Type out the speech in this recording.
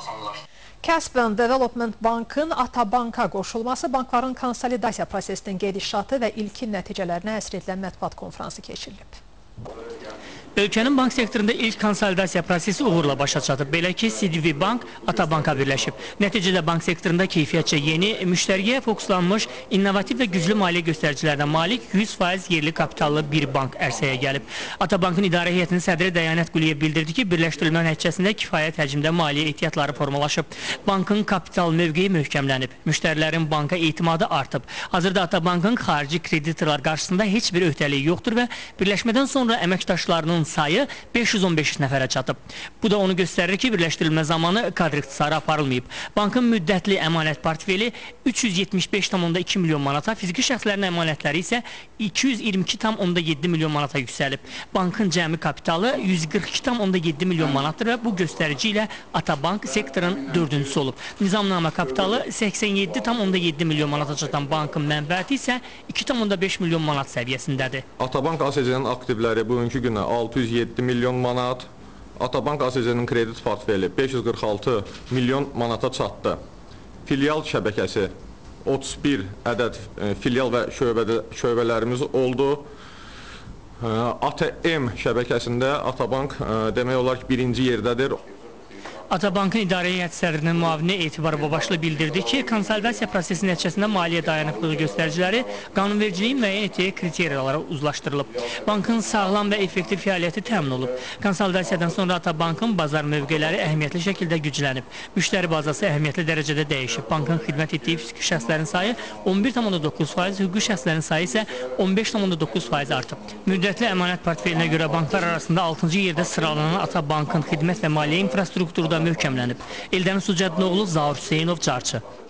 baxarlar. Kasp Development Bankın Atabanka qoşulması bankların konsolidasiya prosesinin gedişatı və ilkin nəticələrinə həsr edilən mətbuat konfransı keçirilib. Ölkənin bank sektorunda ilk konsolidasiya prosesi uğurla başa çatıb. Belə ki, CDV Bank Atabanka birləşib. Nəticədə bank sektorunda keyfiyyətcə yeni, müştəriyə fokuslanmış, innovativ və güclü maliyyə göstəricilərinə malik 100% yerli kapitallı bir bank ərsəyə gəlib. Atabankın idarə heyətinin sədri Dəyanət Quliyev bildirdi ki, birləşdirilmə nəticəsində kifayət həcmdə maliyyə ehtiyatları formalaşıb. Bankın kapital mövqeyi möhkəmlənib. Müştərilərin banka etimadı artıb. Hazırda Atabankın xarici kreditorlar qarşısında heç bir öhdəliyi yoxdur və birləşmədən sonra əməkdaşlarının sayı 515 nəfərə çatıb. Bu da onu göstərir ki, birləşdirilmə zamanı kadr ixtisarı aparılmayıb. Bankın müddətli əmanət portfeli 375,2 milyon manata, fiziki şəxslərin əmanətləri isə 222,7 milyon manata yüksəlib. Bankın cəmi kapitalı 142,7 milyon manatdır və bu göstərici ilə Atabank sektorun dördüncüsü olub. Nizamnamə kapitalı 87,7 milyon manata çatan bankın mənbəti isə 2,5 milyon manat səviyyəsindədir. Atabank ASC-nin aktivləri bugünkü günə 607 milyon manat, Atabank ASC-nin kredit portfeli 546 milyon manata çatdı. Filial şəbəkəsi 31 ədəd filial və şöbələrimiz oldu. ATM şəbəkəsində Atabank demək olar ki, birinci yerdədir. Atabankın idarə heyəti sədrinin müavini Etibar Babaşlı bildirdi ki, konsolidasiya prosesi nəticəsində maliyyə dayanıqlığı göstəriciləri qanunvericiliyin müəyyən etdiyi kriteriyalara uzlaşdırılıb. Bankın sağlam və effektiv fəaliyyəti təmin olub. Konsolidasiyadan sonra Atabankın bazar mövqeləri əhəmiyyətli şəkildə güclənib. Müştəri bazası əhəmiyyətli dərəcədə dəyişib. Bankın xidmət etdiyi fiziki şəxslərin sayı 11,9%, hüquqi şəxslərin sayı isə 15,9% artıb. Müddətli əmanət portfelinə görə banklar arasında 6-cı yerdə sıralanan Atabankın xidmət və maliyyə infrastrukturda möhkəmlənib. Eldəniz Sucədinoğlu, Zaur Hüseynov, Carçı.